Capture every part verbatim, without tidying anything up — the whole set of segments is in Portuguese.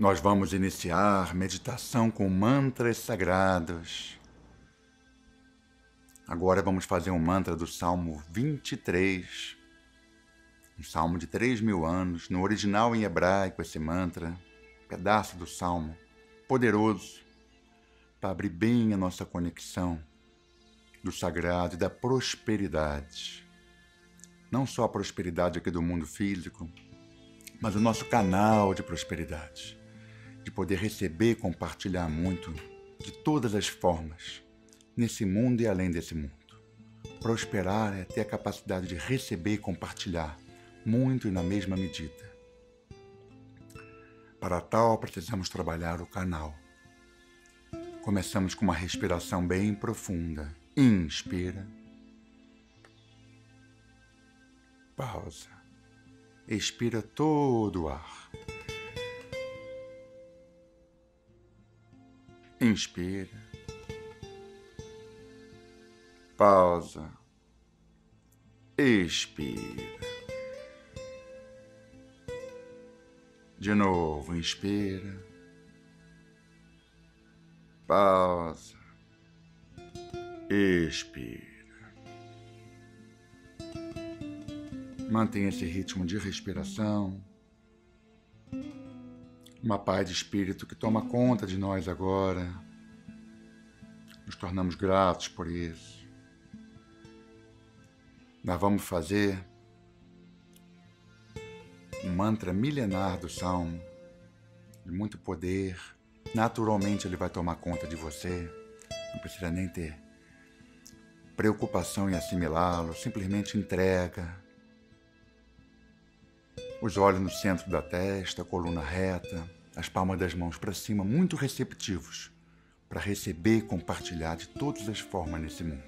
Nós vamos iniciar meditação com mantras sagrados. Agora vamos fazer um mantra do Salmo vinte e três, um salmo de três mil anos, no original em hebraico esse mantra, pedaço do salmo, poderoso, para abrir bem a nossa conexão do sagrado e da prosperidade. Não só a prosperidade aqui do mundo físico, mas o nosso canal de prosperidade, de poder receber e compartilhar muito, de todas as formas, nesse mundo e além desse mundo. Prosperar é ter a capacidade de receber e compartilhar, muito e na mesma medida. Para tal, precisamos trabalhar o canal. Começamos com uma respiração bem profunda. Inspira. Pausa. Expira todo o ar. Inspira. Pausa. Expira. De novo, inspira. Pausa. Expira. Mantenha esse ritmo de respiração. Uma paz de espírito que toma conta de nós agora. Nos tornamos gratos por isso. Nós vamos fazer um mantra milenar do Salmo, de muito poder. Naturalmente ele vai tomar conta de você. Não precisa nem ter preocupação em assimilá-lo. Simplesmente entrega. Os olhos no centro da testa, a coluna reta, as palmas das mãos para cima, muito receptivos para receber e compartilhar de todas as formas nesse mundo.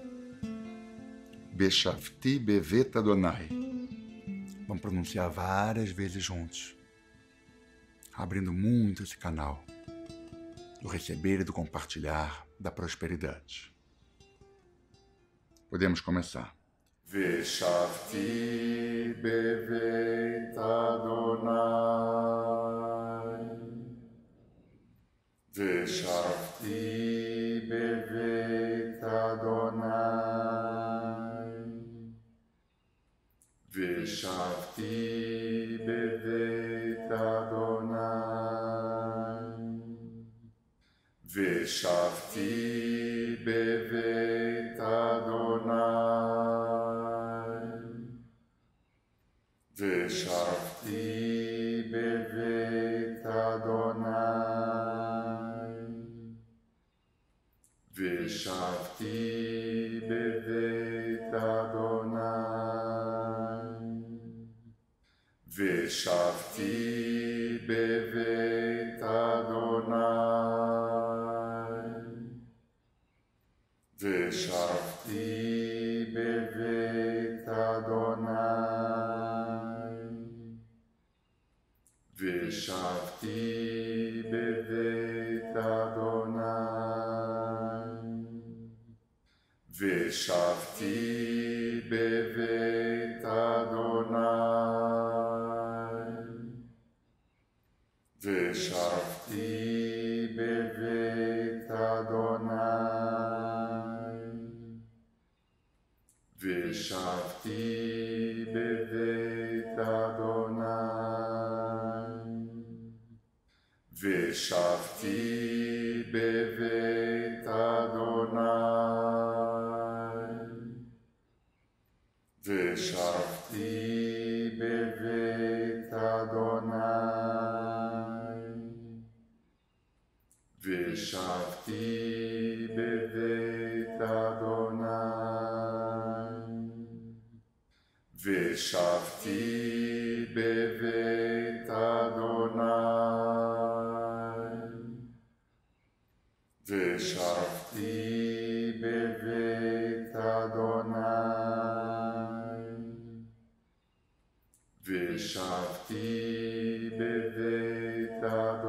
Beshavti bevet Adonai. Vamos pronunciar várias vezes juntos, abrindo muito esse canal do receber e do compartilhar, da prosperidade. Podemos começar. Veshavti bevet Adonai. Veshavti bevet Adonai. Veshavti bevet Adonai. Veshavti bevet Adonai. Veshavti bevet Adonai. Veshavti bevet Adonai. Veshavti bevet Adonai. Veshavti bevet Adonai. Veshavti bevet Adonai. Veshavti bevet Adonai. Veshavti bevet Adonai. Veshavti bevet Adonai. Veshavti bevet Adonai. Veshavti bevet Adonai. Veshavti bevet Adonai. Veshavti bevet Adonai. Veshavti bevet Adonai. Veshavti bevet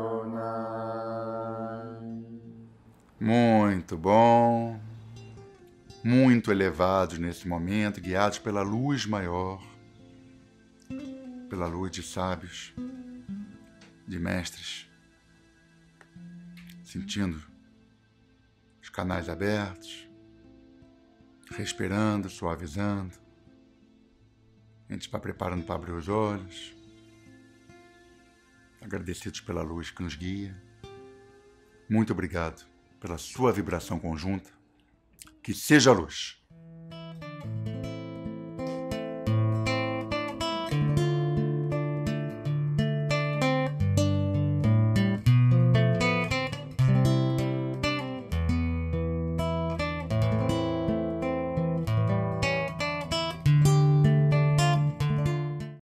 Adonai. Muito bom. Muito elevados nesse momento, guiados pela luz maior, pela luz de sábios, de mestres, sentindo os canais abertos, respirando, suavizando. A gente vai preparando para abrir os olhos, agradecidos pela luz que nos guia. Muito obrigado pela sua vibração conjunta. Que seja a luz.